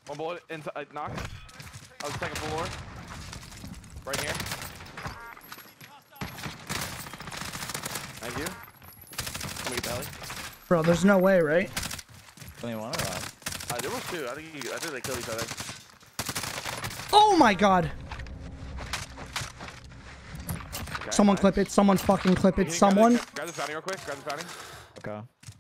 One bullet inside, knock. On the second floor. Right here. Thank you. Let me get the heli. Bro, there's no way, right? 21 or what? There was two. I think they killed each other. Oh my god. Okay, Someone nice. clip it. Someone fucking clip it. Can you Someone. grab the fountain real quick. Grab the fountain. Okay.